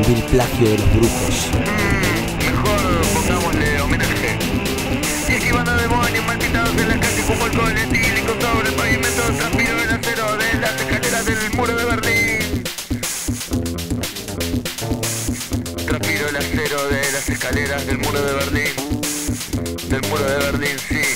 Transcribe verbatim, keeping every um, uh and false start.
vil plagio de los brujos. Mm, mejor pongámosle homenaje. Y esquivando demonios mal pintados en las calles como alcohol etílico sobre el pavimento, transpiro el acero de las escaleras del muro de Berlín. Transpiro el acero de las escaleras del muro de Berlín. Del muro de Berlín, sí.